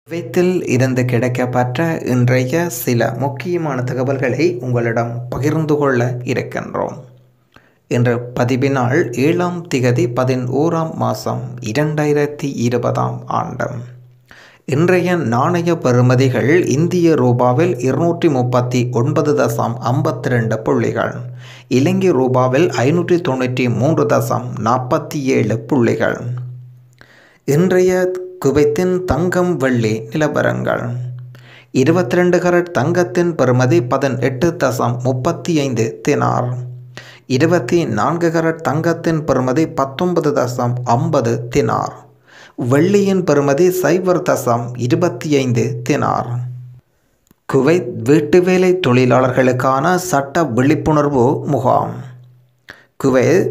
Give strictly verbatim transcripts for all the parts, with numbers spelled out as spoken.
குவைத்தில் இருந்து கிடைக்கப்பெற்ற இன்றைய சில முக்கியமான தகவல்களை உங்களிடம் பகிர்ந்து கொள்ள இருக்கின்றோம். இன்று பதிவினால் ஏழாம் திகதி பதினோராம் மாதம் இரண்டாயிரத்தி இருபதாம் ஆண்டு. இன்றைய நாணய பெறுமதிகள் இந்திய ரூபாவில் இருநூற்றி முப்பத்தி ஒன்பது தசம் ஐம்பத்தி ரெண்டு புள்ளிகள், இலங்கை ரூபாவில் ஐநூற்றி தொண்ணூற்றி மூன்று தசம் நாற்பத்தி ஏழு புள்ளிகள். இன்றைய குவைத்தின் தங்கம் வெள்ளி நிலவரங்கள். இருபத்தி ரெண்டு கரட் தங்கத்தின் பெறுமதி பதினெட்டு தசம் முப்பத்தி ஐந்து தினார். இருபத்தி நான்கு கரட் தங்கத்தின் பெறுமதி பத்தொன்பது தசம் ஐம்பது தினார். வெள்ளியின் பெறுமதி சைபர் தசம் இருபத்தி ஐந்து தினார். குவைத் வீட்டு வேலை தொழிலாளர்களுக்கான சட்ட விழிப்புணர்வு முகாம். குவைத்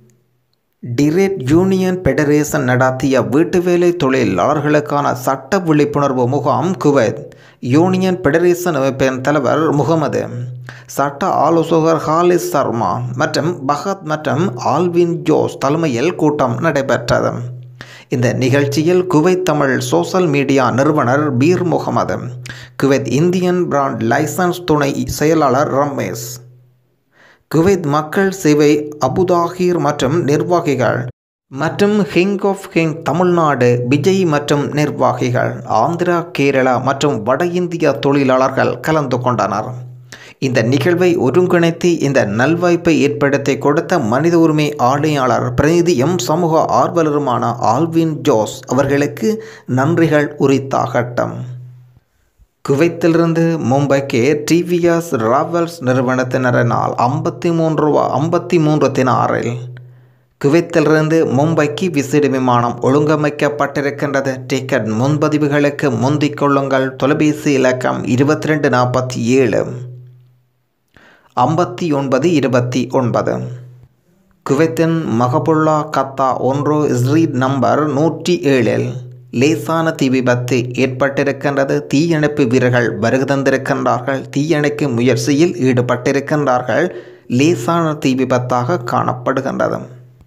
டிரேட் யூனியன் ஃபெடரேஷன் நடத்திய வீட்டு வேலை தொழிலாளர்களுக்கான சட்ட விழிப்புணர்வு முகாம் குவைத் யூனியன் ஃபெடரேஷன் அமைப்பின் தலைவர் முகமது, சட்ட ஆலோசகர் ஹாலிஸ் சர்மா மற்றும் பஹத் மற்றும் ஆல்வின் ஜோஸ் தலைமையில் கூட்டம் நடைபெற்றது. இந்த நிகழ்ச்சியில் குவைத் தமிழ் சோஷல் மீடியா நிறுவனர் Peer Mohammed, Kuwait Indian brand licence துணை செயலாளர் ரமேஷ், குவைத் மக்கள் சேவை அபுதாகிர் மற்றும் நிர்வாகிகள் மற்றும் king of king Tamil Nadu Vijay மற்றும் நிர்வாகிகள், ஆந்திரா, கேரளா மற்றும் வட இந்திய தொழிலாளர்கள் கலந்து கொண்டனர். இந்த நிகழ்வை ஒருங்கிணைத்து இந்த நல்வாய்ப்பை ஏற்படுத்தி கொடுத்த மனித உரிமை ஆணையாளர் பிரதிநிதியும் சமூக ஆர்வலருமான ஆல்வின் ஜோஸ் அவர்களுக்கு நன்றிகள் உரித்தாகட்டும். குவைத்திலிருந்து மும்பைக்கு டிவிஎஸ் ராவல்ஸ் நிறுவனத்தினரினால் ஐம்பத்தி மூன்று ரூபா ஐம்பத்தி மூன்று தினாரில் குவைத்திலிருந்து மும்பைக்கு விசேட விமானம் ஒழுங்கமைக்கப்பட்டிருக்கின்றது. டிக்கெட் முன்பதிவுகளுக்கு முந்திக் கொள்ளுங்கள். தொலைபேசி இலக்கம் இருபத்தி ரெண்டு நாற்பத்தி ஏழு ஐம்பத்தி ஒன்பது இருபத்தி ஒன்பது. குவைத்தின் மகபுல்லா கத்தா ஒன்று ஸ்ட்ரீட் நம்பர் நூற்றி ஏழில் லேசான தீ விபத்து ஏற்பட்டிருக்கின்றது. தீயணைப்பு வீரர்கள் வருகை தந்திருக்கின்றார்கள். தீயணைக்கும் முயற்சியில் ஈடுபட்டிருக்கின்றார்கள். லேசான தீ விபத்தாக காணப்படுகின்றது.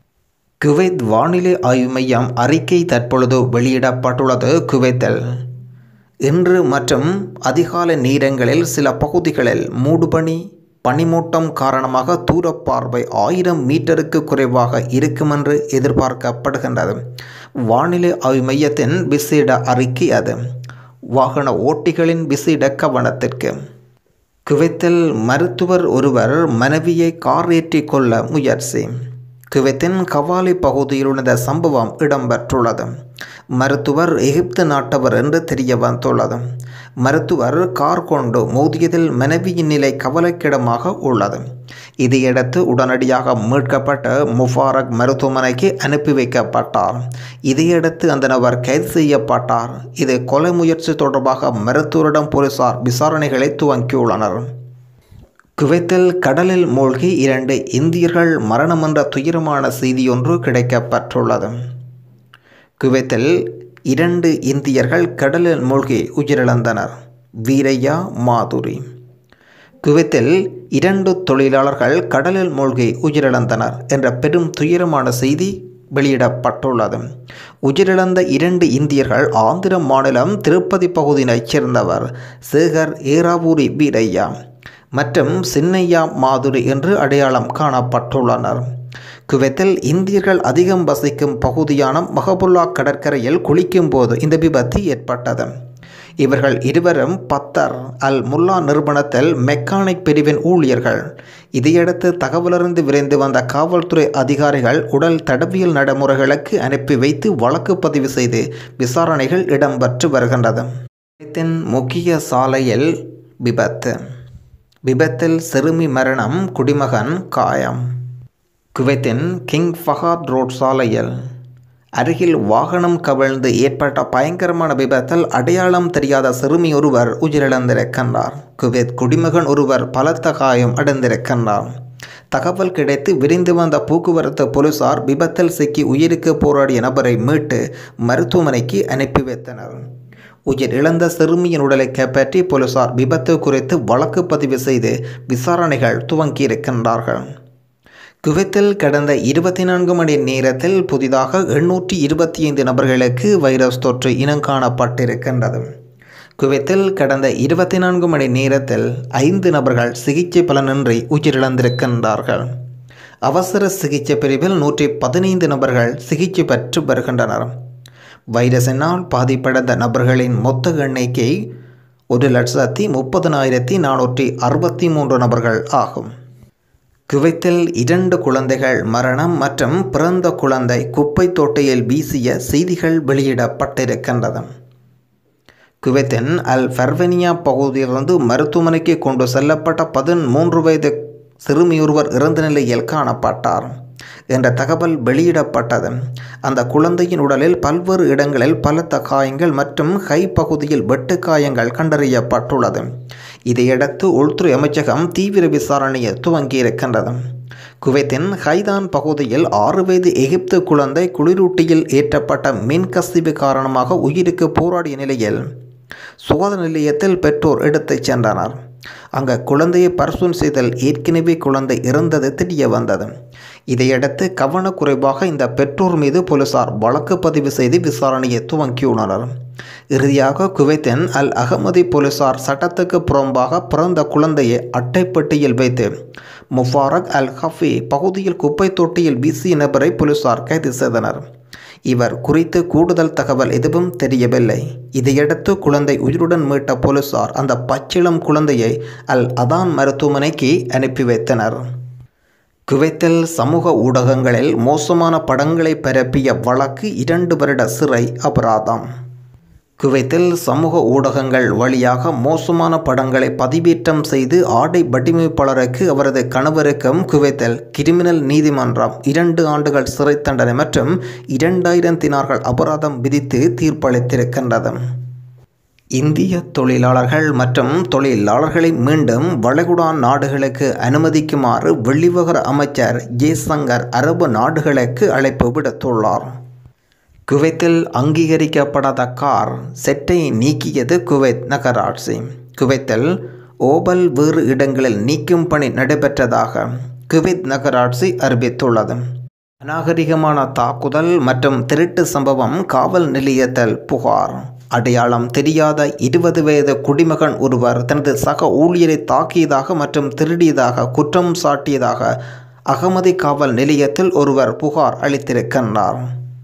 குவைத் வானிலை ஆய்வு மையம் அறிக்கை தற்பொழுது வெளியிடப்பட்டுள்ளது. குவைத்தில் இன்று மற்றும் அதிகாலை நேரங்களில் சில பகுதிகளில் மூடுபனி பனிமூட்டம் காரணமாக தூரப்பார்வை ஆயிரம் மீட்டருக்கு குறைவாக இருக்கும் என்று எதிர்பார்க்கப்படுகின்றது. வானிலை ஆய்வு மையத்தின் விசேட அறிக்கை அது. வாகன ஓட்டிகளின் விசேட கவனத்திற்கு. குவைத்தில் மருத்துவர் ஒருவர் மனைவியை கார் ஏற்றி கொள்ள முயற்சி. குவைத்தின் கவாலி பகுதியில் உள்ள சம்பவம் இடம்பெற்றுள்ளது. மருத்துவர் எகிப்து நாட்டவர் என்று தெரிய வந்துள்ளது. மருத்துவர் கார் கொண்டு மோதியதில் மனைவியின் நிலை கவலைக்கிடமாக உள்ளது. இதையடுத்து உடனடியாக மீட்கப்பட்ட முபாரக் மருத்துவமனைக்கு அனுப்பி வைக்கப்பட்டார். இதையடுத்து அந்த நபர் கைது செய்யப்பட்டார். இது கொலை முயற்சி தொடர்பாக மருத்துவரிடம் போலீசார் விசாரணைகளை துவங்கியுள்ளனர். குவைத்தில் கடலில் மூழ்கி இரண்டு இந்தியர்கள் மரணம் என்ற துயரமான செய்தியொன்று கிடைக்கப்பெற்றுள்ளது. குவைத்தில் இரண்டு இந்தியர்கள் கடலில் மூழ்கி உயிரிழந்தனர். வீரையா, மாதுரி. குவைத்தில் இரண்டு தொழிலாளர்கள் கடலில் மூழ்கி உயிரிழந்தனர் என்ற பெரும் துயரமான செய்தி வெளியிடப்பட்டுள்ளது. உயிரிழந்த இரண்டு இந்தியர்கள் ஆந்திர மாநிலம் திருப்பதி பகுதியினைச் சேர்ந்தவர் சேகர் ஏராவூரி வீரையா மற்றும் சின்னையா மாதுரி என்று அடையாளம் காணப்பட்டுள்ளனர். குவைத்தில் இந்தியர்கள் அதிகம் வசிக்கும் பகுதியான மகபுல்லா கடற்கரையில் குளிக்கும் போது இந்த விபத்து ஏற்பட்டது. இவர்கள் இருவரும் பத்தர் அல் முல்லா நிறுவனத்தில் மெக்கானிக் பிரிவின் ஊழியர்கள். இதையடுத்து தகவலறிந்து விரைந்து வந்த காவல்துறை அதிகாரிகள் உடல் தடவியல் நடைமுறைகளுக்கு அனுப்பி வைத்து வழக்கு பதிவு செய்து விசாரணைகள் இடம்பெற்று வருகின்றது. குவைத்தின் முக்கிய சாலையில் விபத்து. விபத்தில் சிறுமி மரணம், குடிமகன் காயம். குவைத்தின் கிங் ஃபஹாத் ரோட் சாலையில் அருகில் வாகனம் கவிழ்ந்து ஏற்பட்ட பயங்கரமான விபத்தில் அடையாளம் தெரியாத சிறுமி ஒருவர் உயிரிழந்திருக்கின்றார். குவைத் குடிமகன் ஒருவர் பலத்த காயம் அடைந்திருக்கின்றார். தகவல் கிடைத்து விரைந்து வந்த போக்குவரத்து போலீசார் விபத்தில் சிக்கி உயிருக்கு போராடிய நபரை மீட்டு மருத்துவமனைக்கு அனுப்பி வைத்தனர். உயிர் இழந்த சிறுமியின் உடலை கைப்பற்றி போலீசார் விபத்து குறித்து வழக்கு பதிவு செய்து விசாரணைகள் துவங்கியிருக்கின்றார்கள். குவைத்தில் கடந்த இருபத்தி நான்கு மணி நேரத்தில் புதிதாக எண்ணூற்றி இருபத்தி ஐந்து நபர்களுக்கு வைரஸ் தொற்று இனங்காணப்பட்டிருக்கின்றது. குவைத்தில் கடந்த இருபத்தி நான்கு மணி நேரத்தில் ஐந்து நபர்கள் சிகிச்சை பலனின்றி உயிரிழந்திருக்கின்றார்கள். அவசர சிகிச்சை பிரிவில் நூற்றி பதினைந்து நபர்கள் சிகிச்சை பெற்று வருகின்றனர். வைரஸினால் பாதிப்படைந்த நபர்களின் மொத்த எண்ணிக்கை ஒரு லட்சத்தி முப்பதனாயிரத்தி நானூற்றி அறுபத்தி மூன்று நபர்கள் ஆகும். குவைத்தில் இரண்டு குழந்தைகள் மரணம் மற்றும் பிறந்த குழந்தை குப்பை தொட்டியில் வீசிய செய்திகள் வெளியிடப்பட்டிருக்கின்றது. குவைத்தின் அல் ஃபர்வனியா பகுதியிலிருந்து மருத்துவமனைக்கு கொண்டு செல்லப்பட்ட பதிமூன்று வயது சிறுமியொருவர் இறந்த நிலையில் காணப்பட்டார் என்ற தகவல் வெளியிடப்பட்டது. அந்த குழந்தையின் உடலில் பல்வேறு இடங்களில் பலத்த காயங்கள் மற்றும் கை பகுதியில் வெட்டு காயங்கள் கண்டறியப்பட்டுள்ளது. இதையடுத்து உள்துறை அமைச்சகம் தீவிர விசாரணையை துவங்கியிருக்கின்றது. குவைத்தின் ஹைதான் பகுதியில் ஆறு வயது எகிப்து குழந்தை குளிரூட்டியில் ஏற்றப்பட்ட மின்கசிவு காரணமாக உயிருக்கு போராடிய நிலையில் சுகாதார நிலையத்தில் பெற்றோர் எடுத்துச் சென்றனர். அங்கு குழந்தையை பரிசோதனை செய்தல் ஏற்கனவே குழந்தை இறந்தது தெரிய வந்தது. இதையடுத்து கவனக்குறைவாக இந்த பெற்றோர் மீது போலீசார் வழக்கு பதிவு செய்து விசாரணையை துவங்கியுள்ளனர். இறுதியாக குவைத்தின் அல் அகமதி போலீசார் சட்டத்துக்கு புறம்பாக பிறந்த குழந்தையை அட்டைப்பட்டியில் வைத்து முஃபாரக் அல் ஹஃபி பகுதியில் குப்பை தொட்டியில் வீசிய நபரை போலீசார் கைது செய்தனர். இவர் குறித்து கூடுதல் தகவல் எதுவும் தெரியவில்லை. இதையடுத்து குழந்தை உயிருடன் மீட்ட போலீசார் அந்த பச்சிளம் குழந்தையை அல் அதான் மருத்துவமனைக்கு அனுப்பி வைத்தனர். குவைத்தில் சமூக ஊடகங்களில் மோசமான படங்களை பரப்பிய வழக்கு இரண்டு வருட சிறை அபராதம். குவைத்தில் சமூக ஊடகங்கள் வழியாக மோசமான படங்களை பதிவேற்றம் செய்து ஆடை வடிவமைப்பாளருக்கு அவரது கணவருக்கும் குவைத்தில் கிரிமினல் நீதிமன்றம் இரண்டு ஆண்டுகள் சிறை தண்டனை மற்றும் இரண்டாயிரம் தினார்கள் அபராதம் விதித்து தீர்ப்பளித்திருக்கின்றது. இந்திய தொழிலாளர்கள் மற்றும் தொழிலாளர்களை மீண்டும் வளைகுடா நாடுகளுக்கு அனுமதிக்குமாறு வெளிவிவகார அமைச்சர் ஜெய்சங்கர் அரபு நாடுகளுக்கு அழைப்பு விடுத்துள்ளார். குவைத்தில் அங்கீகரிக்கப்படாத கார் செட்டை நீக்கியது குவைத் நகராட்சி. குவைத்தில் ஓபல் வேறு இடங்களில் நீக்கும் பணி நடைபெற்றதாக குவைத் நகராட்சி அறிவித்துள்ளது. அநாகரிகமான தாக்குதல் மற்றும் திருட்டு சம்பவம் காவல் நிலையத்தில் புகார். அடையாளம் தெரியாத இருபது வயது குடிமகன் ஒருவர் தனது சக ஊழியரை தாக்கியதாக மற்றும் திருடியதாக குற்றம் சாட்டியதாக அகமதி காவல் நிலையத்தில் ஒருவர் புகார் அளித்திருக்கின்றார்.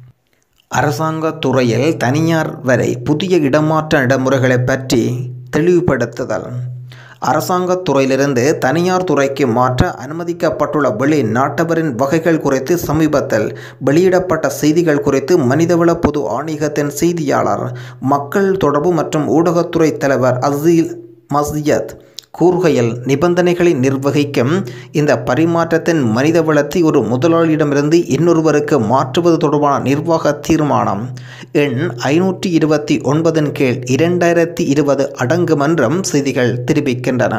அரசாங்க துறையில் தனியார் வரை புதிய இடமாற்ற நடைமுறைகளை பற்றி தெளிவுபடுத்துதல். அரசாங்க துறையிலிருந்து தனியார் துறைக்கு மாற்ற அனுமதிக்கப்பட்டுள்ள வெளிநாட்டவரின் வகைகள் குறித்து சமீபத்தில் வெளியிடப்பட்ட செய்திகள் குறித்து மனிதவள பொது ஆணையகத்தின் செய்தியாளர் மக்கள் தொடர்பு மற்றும் ஊடகத்துறை தலைவர் அசீல் மஸ்ஜத் கூறுகையில் நிபந்தனைகளை நிர்வகிக்கும் இந்த பரிமாற்றத்தின் மனித வளத்தை ஒரு முதலாளியிடமிருந்து இன்னொருவருக்கு மாற்றுவது தொடர்பான நிர்வாக தீர்மானம் எண் ஐநூற்றி இருபத்தி ஒன்பதின் கீழ் இரண்டாயிரத்தி இருபது அடங்கும் என்றும் செய்திகள் தெரிவிக்கின்றன.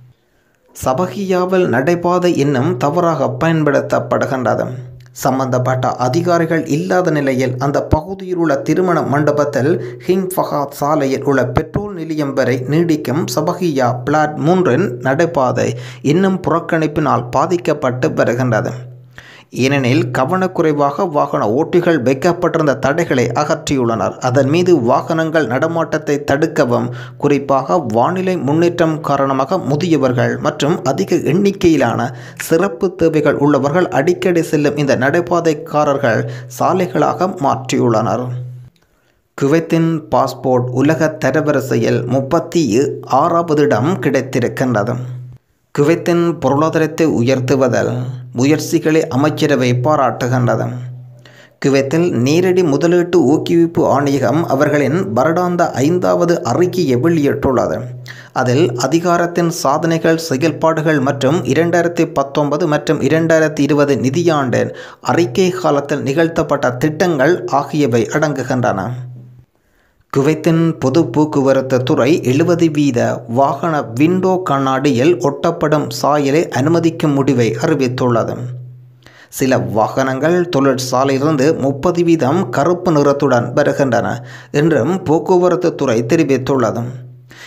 சபகியாவில் நடைபாதை இன்னும் தவறாக பயன்படுத்தப்படுகின்றது. சம்பந்தப்பட்ட அதிகாரிகள் இல்லாத நிலையில் அந்த பகுதியில் உள்ள திருமண மண்டபத்தில் ஹிங் ஃபஹாத் சாலையில் உள்ள பெட்ரோல் நிலையம் வரை நீடிக்கும் சபகியா பிளாட் மூன்றின் நடைபாதை இன்னும் புறக்கணிப்பினால் பாதிக்கப்பட்டு வருகின்றது. ஏனெனில் கவனக்குறைவாக வாகன ஓட்டிகள் வைக்கப்பட்டிருந்த தடைகளை அகற்றியுள்ளனர். அதன் மீது வாகனங்கள் நடமாட்டத்தை தடுக்கவும், குறிப்பாக வானிலை முன்னேற்றம் காரணமாக முதியவர்கள் மற்றும் அதிக எண்ணிக்கையிலான சிறப்பு தேவைகள் உள்ளவர்கள் அடிக்கடி செல்லும் இந்த நடைபாதைக்காரர்கள் சாலைகளாக மாற்றியுள்ளனர். குவைத்தின் பாஸ்போர்ட் உலக தரவரிசையில் முப்பத்தி ஆறாவது இடம் கிடைத்திருக்கின்றது. குவைத்தின் பொருளாதாரத்தை உயர்த்துவதில் முயற்சிகளை அமைச்சரவை பாராட்டுகின்றது. குவைத்தில் நேரடி முதலீட்டு ஊக்குவிப்பு ஆணையகம் அவர்களின் வருடாந்த ஐந்தாவது அறிக்கையை வெளியிட்டுள்ளது. அதில் அதிகாரத்தின் சாதனைகள், செயல்பாடுகள் மற்றும் இரண்டாயிரத்தி பத்தொன்பது மற்றும் இரண்டாயிரத்தி இருபது நிதியாண்டின் அறிக்கை காலத்தில் நிகழ்த்தப்பட்ட திட்டங்கள் ஆகியவை அடங்குகின்றன. குவைத்தின் பொது போக்குவரத்து துறை எழுபது வீத வாகன விண்டோ கண்ணாடியில் ஒட்டப்படும் சாயலை அனுமதிக்கும் முடிவை அறிவித்துள்ளது. சில வாகனங்கள் தொழிற்சாலையிலிருந்து முப்பது வீதம் கருப்பு நிறத்துடன் வருகின்றன என்றும் போக்குவரத்து துறை தெரிவித்துள்ளது.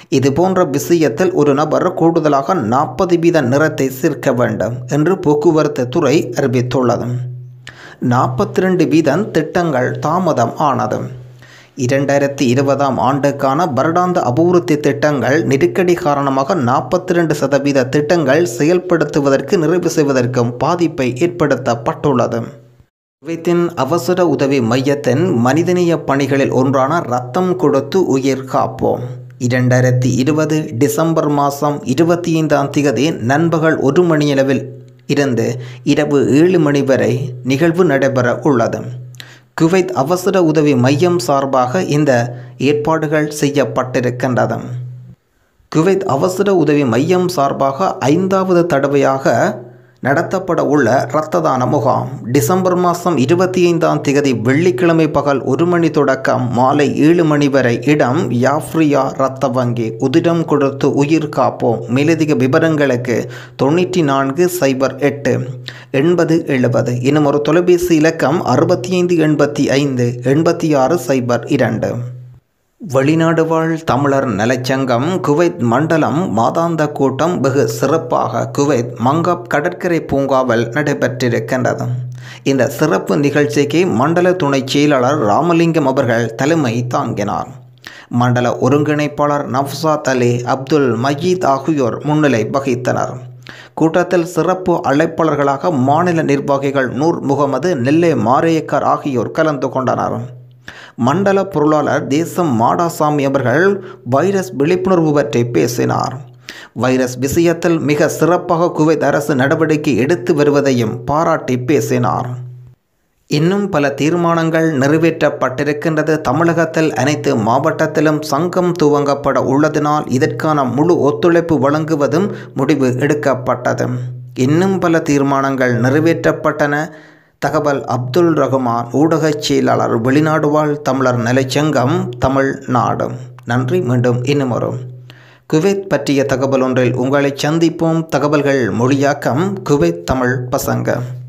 இது போன்ற விஷயத்தில் ஒரு நபர் கூடுதலாக நாற்பது வீத நிறத்தை சேர்க்க வேண்டும் என்று போக்குவரத்து துறை அறிவித்துள்ளது. நாற்பத்தி ரெண்டு வீதம் திட்டங்கள் தாமதம் ஆனது. இரண்டாயிரத்தி இருபதாம் ஆண்டுக்கான வருடாந்த அபிவிருத்தி திட்டங்கள் நெருக்கடி காரணமாக நாற்பத்தி ரெண்டு சதவீத திட்டங்கள் செயல்படுத்துவதற்கு நிறைவு செய்வதற்கும் பாதிப்பை ஏற்படுத்தப்பட்டுள்ளது. குவைத்தின் அவசர உதவி மையத்தின் மனிதநேய பணிகளில் ஒன்றான இரத்தம் கொடுத்து உயிர் காப்போம் இரண்டாயிரத்தி இருபது டிசம்பர் மாதம் இருபத்தி ஐந்தாம் தேதி நண்பகல் ஒரு மணியளவில் இருந்து இரவு ஏழு மணி வரை நிகழ்வு நடைபெற உள்ளது. குவைத் அவசர உதவி மையம் சார்பாக இந்த ஏற்பாடுகள் செய்யப்பட்டிருக்கின்றது. குவைத் அவசர உதவி மையம் சார்பாக ஐந்தாவது தடவையாக நடத்தப்பட உள்ள இரத்த தான முகாம் டிசம்பர் மாதம் இருபத்தி ஐந்தாம் தேதி வெள்ளிக்கிழமை பகல் ஒரு மணி தொடக்கம் மாலை ஏழு மணி வரை. இடம் யாஃப்ரியா இரத்த வங்கி. உதிரம் கொடுத்து உயிர் காப்போம். மேலதிக விவரங்களுக்கு தொண்ணூற்றி நான்கு சைபர் எட்டு எண்பது எழுபது இன்னும் ஒரு தொலைபேசி இலக்கம் அறுபத்தி ஐந்து எண்பத்தி ஐந்து எண்பத்தி ஆறு சைபர் இரண்டு. வெளிநாடு வாழ் தமிழர் நலச்சங்கம் குவைத் மண்டலம் மாதாந்த கூட்டம் வெகு சிறப்பாக குவைத் மங்காப் கடற்கரை பூங்காவில் நடைபெற்றிருக்கின்றது. இந்த சிறப்பு நிகழ்ச்சிக்கு மண்டல துணை செயலாளர் ராமலிங்கம் அவர்கள் தலைமை தாங்கினார். மண்டல ஒருங்கிணைப்பாளர் நவ்சாத் அலி, அப்துல் மஜீத் ஆகியோர் முன்னிலை வகித்தனர். கூட்டத்தில் சிறப்பு அழைப்பாளர்களாக மாநில நிர்வாகிகள் நூர் முகமது, நெல்லை மாரியக்கர் ஆகியோர் கலந்து கொண்டனர். மண்டல பொருளாளர் தேசம் மாடாசாமி அவர்கள் வைரஸ் விழிப்புணர்வு பற்றி பேசினார். வைரஸ் விஷயத்தில் மிக சிறப்பாக குவைத் அரசு நடவடிக்கை எடுத்து வருவதையும் பாராட்டி பேசினார். இன்னும் பல தீர்மானங்கள் நிறைவேற்றப்பட்டிருக்கின்றது. தமிழகத்தில் அனைத்து மாவட்டத்திலும் சங்கம் துவங்கப்பட உள்ளதினால் இதற்கான முழு ஒத்துழைப்பு வழங்குவதும் முடிவு எடுக்கப்பட்டது. இன்னும் பல தீர்மானங்கள் நிறைவேற்றப்பட்டன. தகவல் அப்துல் ரஹ்மான், ஊடகச் செயலாளர், வெளிநாடு வாழ் தமிழர் நலச்சங்கம் தமிழ்நாடு. நன்றி. மீண்டும் இன்னும் வரும் குவைத் பற்றிய தகவல் ஒன்றில் உங்களை சந்திப்போம். தகவல்கள் மொழியாக்கம் குவைத் தமிழ் பசங்க.